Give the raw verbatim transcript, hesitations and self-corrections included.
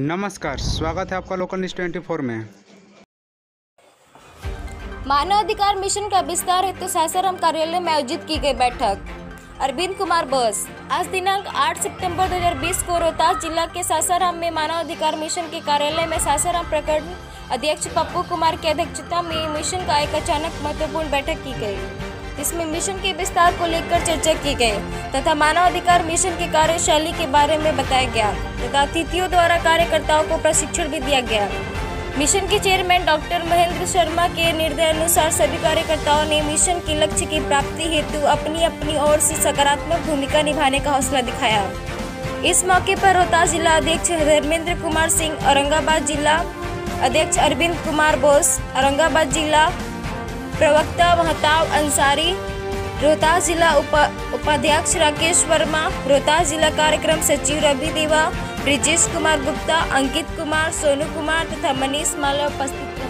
नमस्कार, स्वागत है आपका लोकल न्यूज़ ट्वेंटी फोर में। मानव अधिकार मिशन का विस्तार हेतु सासाराम कार्यालय में आयोजित की गई बैठक। अरविंद कुमार बोस। आज दिनांक आठ सितंबर दो हज़ार बीस को रोहतास जिला के सासाराम में मानव अधिकार मिशन के कार्यालय में सासाराम प्रखंड अध्यक्ष पप्पू कुमार की अध्यक्षता में मिशन का एक अचानक महत्वपूर्ण बैठक की गई, जिसमें मिशन के विस्तार को लेकर चर्चा की गई तथा मानव अधिकार मिशन की कार्यशैली के बारे में बताया गया तथा अतिथियों द्वारा कार्यकर्ताओं को प्रशिक्षण भी दिया गया। मिशन के चेयरमैन डॉक्टर महेंद्र शर्मा के निर्देश अनुसार सभी कार्यकर्ताओं ने मिशन के लक्ष्य की प्राप्ति हेतु अपनी अपनी ओर से सकारात्मक भूमिका निभाने का हौसला दिखाया। इस मौके पर रोहतास जिला अध्यक्ष धर्मेंद्र कुमार सिंह, औरंगाबाद जिला अध्यक्ष अरविंद कुमार बोस, औरंगाबाद जिला प्रवक्ता महताब अंसारी, रोहतास जिला उपा, उपाध्यक्ष राकेश वर्मा, रोहतास जिला कार्यक्रम सचिव रवि देवा, ब्रिजेश कुमार गुप्ता, अंकित कुमार, सोनू कुमार तथा मनीष माला उपस्थित रहे।